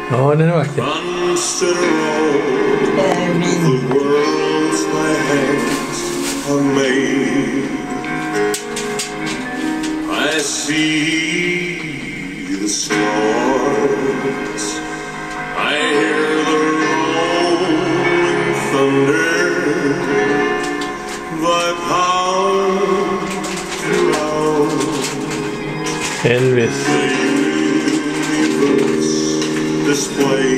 Ja, den är vacker. I see the stars, I hear the rolling thunder, thy power throughout Elvis. the universe display.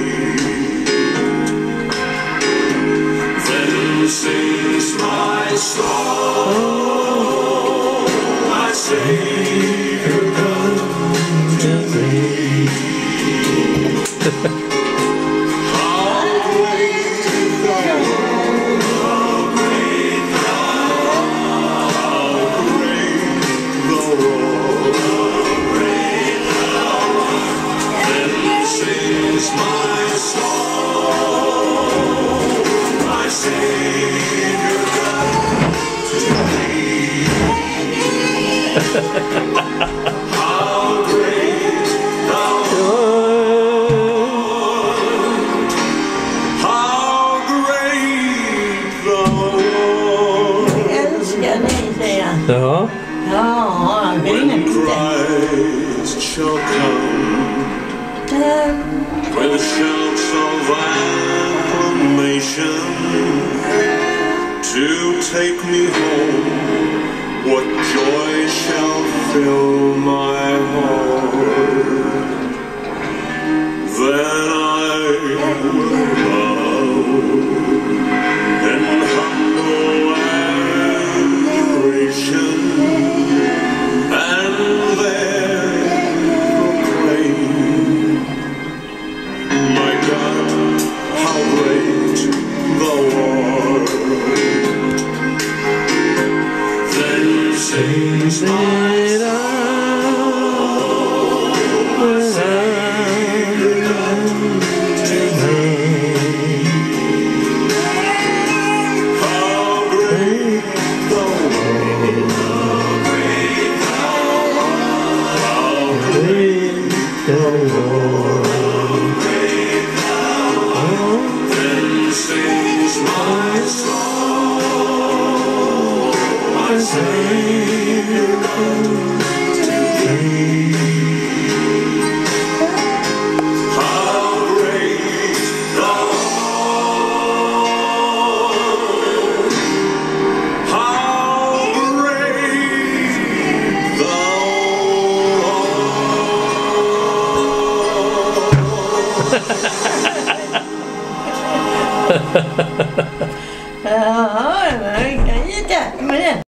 Then sings my soul, my Savior come to me. How great thou art, how great thou art, how great thou art. Then sings my soul, my Savior come to me. How great thou art, how great thou art. Älskar dig, säger han. Ja. Ja, han brinner When inte. Christ shall come with shouts of acclamation to take me home, what joy shall fill my heart? Then I will bow in humble adoration, and there proclaim, my God, how great thou art. Then sings my soul, my Savior come to me. How great thou art, how great thou art, how great thou art. Then sings my soul, my Savior come to thee. How great thou art, how great thou art. Ja, det var ju inte med det.